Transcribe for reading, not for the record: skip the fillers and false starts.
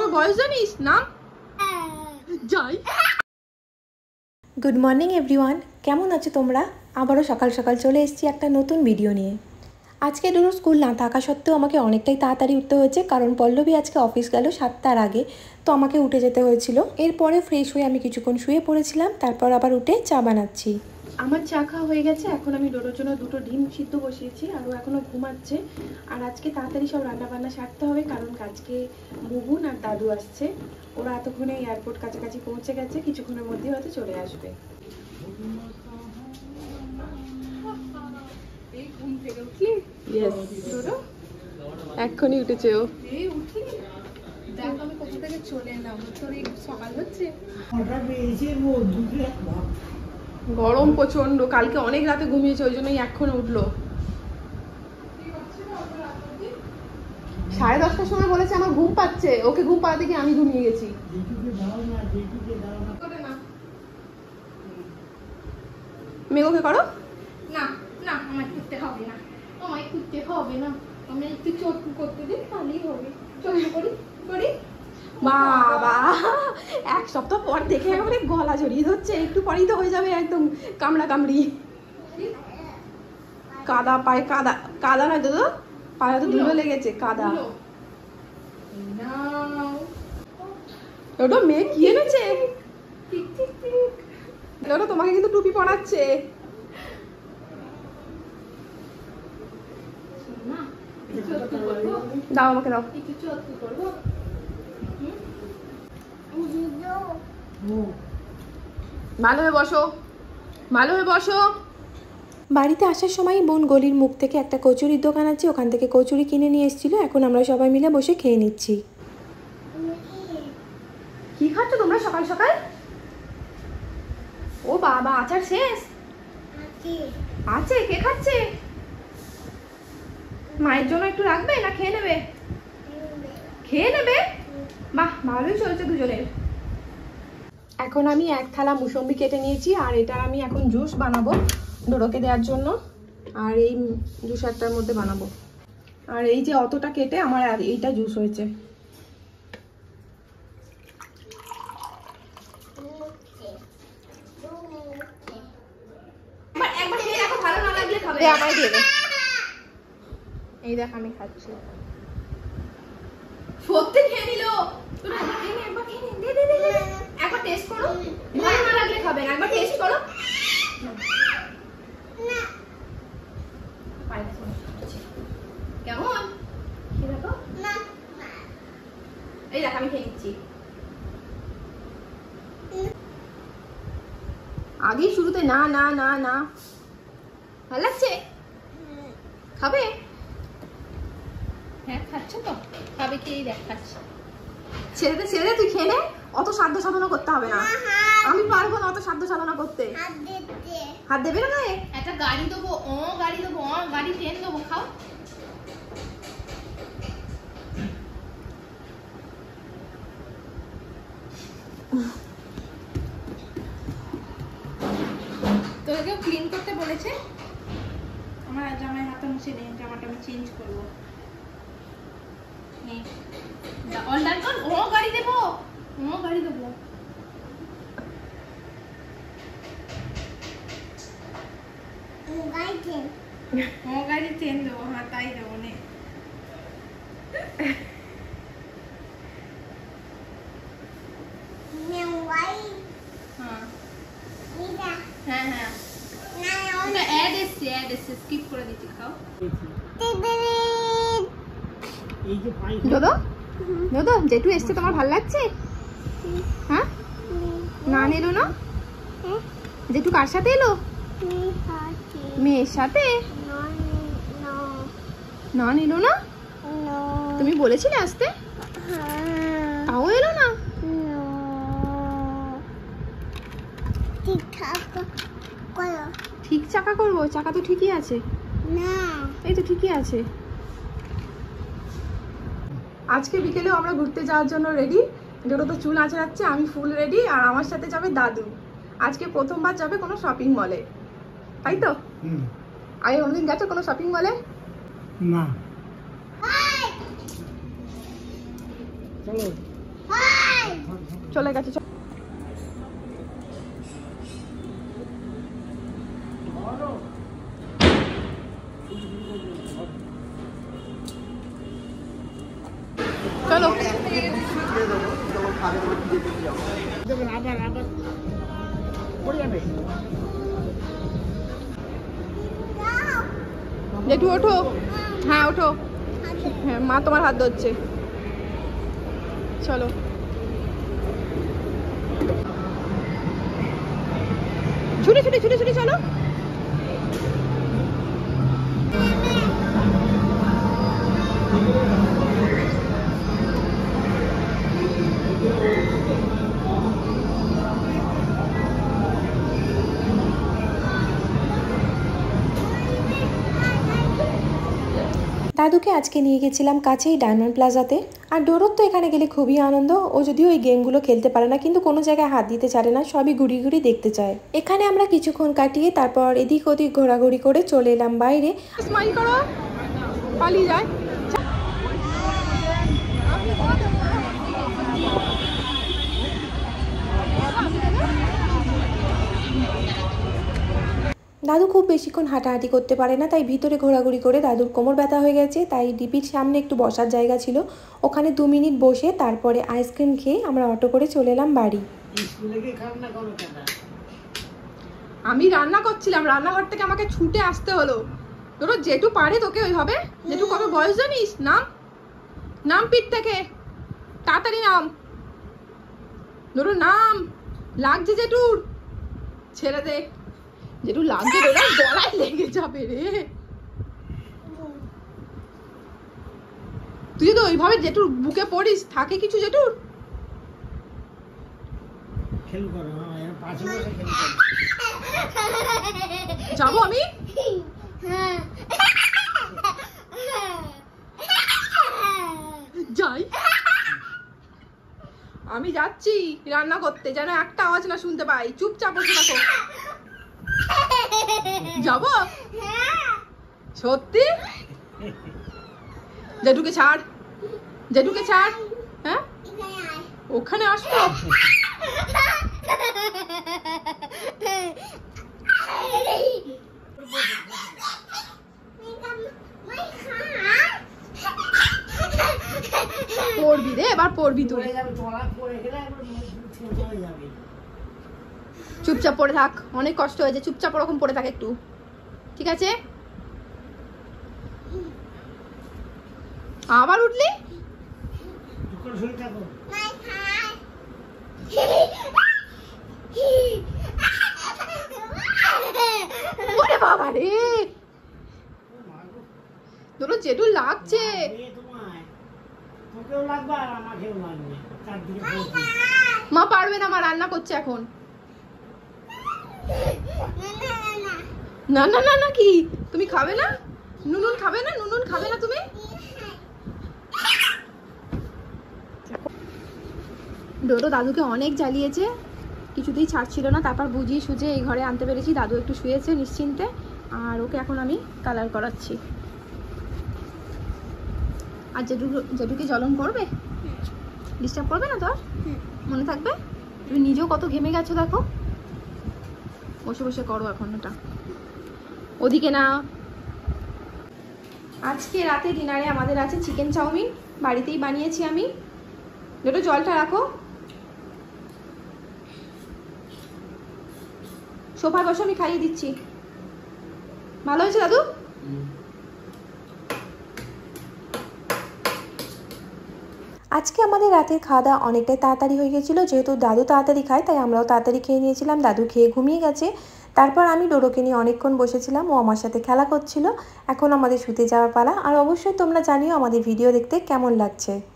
আমার বয়স জানিস না? যাই। গুড মর্নিং এভরিওয়ান, কেমন আছো তোমরা? আবারও সকাল সকাল চলে এসেছি একটা নতুন ভিডিও নিয়ে। আজকে ডোরো স্কুল না থাকা সত্ত্বেও আমাকে অনেকটাই তাড়াতাড়ি উঠতে হয়েছে, কারণ পল্লবী আজকে অফিস গেল 7টার আগে, তো আমাকে উঠে যেতে হয়েছিল। এরপরে ফ্রেশ হয়ে আমি কিছুক্ষণ শুয়ে পড়েছিলাম, তারপর আবার উঠে চা বানাচ্ছি। আমার চা খাওয়া হয়ে গেছে। এখন আমি ডোরোর জন্য 2টো ডিম সিদ্ধ বসিয়েছি, আর ও এখনও ঘুমাচ্ছে। আর আজকে তাড়াতাড়ি সব রান্না বান্না সারতে হবে, কারণ আজকে বুবুন আর দাদু আসছে। ওরা এতক্ষণে এয়ারপোর্ট কাছাকাছি পৌঁছে গেছে, কিছুক্ষণের মধ্যে হয়তো চলে আসবে। এক্ষুনি উঠেছে ও। গরম প্রচন্ড, কালকে অনেক রাতে ঘুমিয়েছে, ওই জন্যই এখন উঠলো। 10:30টার সময় বলেছে আমার ঘুম পাচ্ছে, ওকে ঘুম পাড়াতে গিয়ে আমি ঘুমিয়ে গেছি। মেঘকে করো না না, আমায় করতে হবে না, আমায় করতে হবে না, আমি একটু চটকু করতে দিই, তাহলেই হবে। চটকু করি করি। বাবা, এক সপ্তাহ পর দেখে একেবারে গলা জড়িয়ে ধরছে, একটু পরেই তো হয়ে যাবে একদম কামড়া কামড়ি। কাদা পায়ে, কাদা কাদা না তো, পায়ে তো ধুলো লেগেছে, কাদা। ওটা মেয়ে কি এনেছে? ওটা তোমাকে কিন্তু টুপি পরাচ্ছে। দাও আমাকে, দাও। ভালো হয়ে বসো, ভালো হয়ে বসো। বাড়িতে আসার সময় বোন গলির মুখ থেকে একটা কচুরির দোকান আছে, ওখান থেকে কচুরি কিনে নিয়ে এসেছিল। এখন আমরা সবাই মিলে বসে খেয়ে নিচ্ছি। কি খাচ্ছ তোমরা সকাল সকাল? ও বাবা, আচার শেষ আছে? কে খাচ্ছে? মায়ের জন্য একটু রাখবে না খেয়ে নেবে? খেয়ে নেবে? বাহ, ভালোই চলছে দুজনের। এখন আমি 1 থালা মুসম্বি কেটে নিয়েছি, আর এটা আমি এখন জুস বানাবো ডোরোকে দেওয়ার জন্য। আর এই জুসারটার মধ্যে বানাবো। আর এই যে অতটা কেটে আমার আর এইটা জুস হয়েছে। আমায় দিয়ে দে। এই দেখ আমি খাচ্ছি। সত্যি খেয়ে নিল। একবার খেয়ে নে, দে দে দে, একবার টেস্ট করো। ভালো না লাগলে খাবে না, একবার টেস্ট করো। না, কেমন? খেয়ে দেখো। না, এই দেখ আমি খেয়ে নিচ্ছি। আগেই শুরুতে না না না না। ভালো লাগছে? খাবে? হ্যাঁ খাচ্ছ তো, খাবে কি? দেখ খাচ্ছি। ছেড়ে দে ছেড়ে দে, তুই খেয়ে নে। অত সাধ্য সাধনা করতে হবে না, আমি পারবো না অত সাধ্য সাধনা করতে। হাত দেবে না গায়ে? একটা গাড়ি দেবো, গাড়ি দেবো, গাড়ি ট্রেন দেবো, খাও। তোকে কেউ ক্লিন করতে বলেছে? আমার জামাই হাতে মুছে নেই, জামাটা আমি চেঞ্জ করবো। অর্ডার কর, গাড়ি দেবো, গাড়ি দেবো। গাড়ি ট্রেন দেবো, হ্যাঁ তাই দেবো। নে হ্যাঁ হ্যাঁ, ওটা অ্যাড এসছে, স্কিপ করে দিচ্ছি, খাও। দাদা দাদা, জেঠু এসছে, তোমার ভালো লাগছে? হ্যাঁ, নান এলো না? জেঠু কার সাথে এলো? মেয়ের সাথে। নান এলো না? তুমি বলেছিলে আসতে, তাও এলো না। ঠিক চাকা করবো? চাকা তো ঠিকই আছে। না, এই তো ঠিকই আছে। আজকে বিকেলেও আমরা ঘুরতে যাওয়ার জন্য রেডি। ডোরো তো চুল আঁচড়াচ্ছে, আমি ফুল রেডি। আর আমার সাথে যাবে দাদু। আজকে প্রথমবার যাবে কোনো শপিং মলে, তাই তো? আগে কোনোদিন গেছো কোনো শপিং মলে? না। চলো চলে গেছে। চলো জেঠু ওঠো, হ্যাঁ ওঠো, হ্যাঁ মা তোমার হাত ধরছে, চলো। ছুটে ছুটে ছুটে ছুটে চলো। দাদুকে আজকে নিয়ে গেছিলাম কাছেই ডায়মন্ড প্লাজাতে। আর ডোরোর তো এখানে গেলে খুবই আনন্দ। ও যদিও ওই গেমগুলো খেলতে পারে না, কিন্তু কোনো জায়গায় হাত দিতে চায় না, সবই ঘুরি ঘুরি দেখতে চায়। এখানে আমরা কিছুক্ষণ কাটিয়ে তারপর এদিক ওদিক ঘোরাঘুরি করে চলে এলাম বাইরে। স্মাইল করো, পালিয়ে যায়। দাদু খুব বেশিক্ষণ হাঁটাহাঁটি করতে পারে না, তাই ভিতরে ঘোরাঘুরি করে দাদুর কোমর ব্যথা হয়ে গেছে। তাই ডিপির সামনে একটু বসার জায়গা ছিল, ওখানে 2 মিনিট বসে তারপরে আইসক্রিম খেয়ে আমরা অটো করে চলে এলাম বাড়ি। আমি রান্না করছিলাম, রান্নাঘর থেকে আমাকে ছুটে আসতে হলো। ধরো যেটু পারে তোকে ওইভাবে। যেটু কত বয়স জানিস? নাম নাম পিঠ থেকে, তাড়াতাড়ি নাম। ধরো নাম, লাগছে জেঠুর, ছেড়ে দে। যেটু লাগছে ওরা গলায় লেগে যাবে রে। তুই তো ওইভাবে জেঠুর বুকে পড়িস, থাকে কিছু জেঠুর? যাবো আমি, যাই। আমি যাচ্ছি রান্না করতে, যেন একটা আওয়াজ না শুনতে পাই। চুপচাপ বসে থাকো। যাবো সত্যি? জেঠুকে ছাড়, জেঠুকে ছাড়। হ্যাঁ ওখানে আসবো। পড়বি রে, এবার পড়বি তুই। চুপচাপ পড়ে থাক, অনেক কষ্ট হয়েছে। চুপচাপ ওরকম পড়ে থাক একটু, ঠিক আছে? আবার উঠলি? ওরে বাবা রে, তোর জেঠু লাগছে। মা পারবে না, মা রান্না করছে এখন। না না না না, কি তুমি খাবে না? নুনুন খাবে না? নুনুন খাবে না তুমি? ডোডো দাদুকে অনেক জ্বালিয়েছে, কিছুতেই ছাড়ছিল না। তারপর বুঝিয়ে সুঝে এই ঘরে আনতে পেরেছি। দাদু একটু শুয়েছে নিশ্চিন্তে, আর ওকে এখন আমি কালার করাচ্ছি। আর জেঠুকে জ্বলন করবে, ডিস্টার্ব করবে না তোর? মনে থাকবে? তুমি নিজেও কত ঘেমে গেছো দেখো। বসে বসে করো এখন ওটা, ওদিকে না। আজকে রাতে ডিনারে আমাদের আছে চিকেন চাউমিন, বাড়িতেই বানিয়েছি আমি। একটু জলটা রাখো। সোফায় বসে আমি খাইয়ে দিচ্ছি। ভালো হয়েছে দাদু? আজকে আমাদের রাতের খাওয়া দাওয়া অনেকটাই তাড়াতাড়ি হয়ে গেছিলো। যেহেতু দাদু তাড়াতাড়ি খায় তাই আমরাও তাড়াতাড়ি খেয়ে নিয়েছিলাম। দাদু খেয়ে ঘুমিয়ে গেছে। তারপর আমি ডোডোকে নিয়ে অনেকক্ষণ বসেছিলাম, ও আমার সাথে খেলা করছিল। এখন আমাদের শুতে যাওয়ার পালা। আর অবশ্যই তোমরা জানিও আমাদের ভিডিও দেখতে কেমন লাগছে।